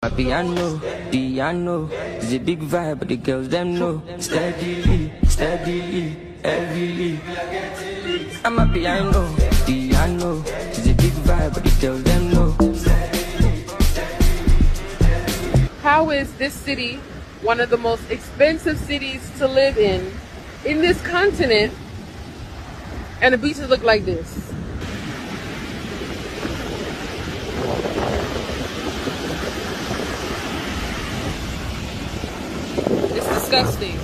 My piano is a big vibe, but the girls them know. Steadily, heavily. I'm a piano is a big vibe, but the girls them know. How is this city one of the most expensive cities to live in this continent, and the beaches look like this? It's disgusting.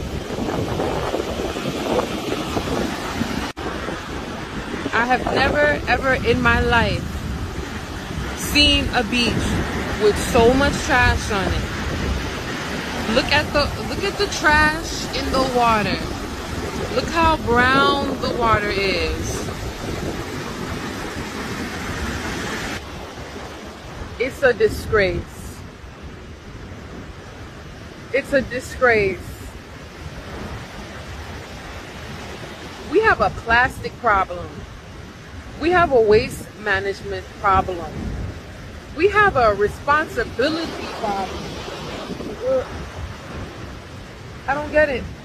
I have never ever in my life seen a beach with so much trash on it. Look at the trash in the water. Look how brown the water is. It's a disgrace. It's a disgrace. We have a plastic problem. We have a waste management problem. We have a responsibility problem. I don't get it.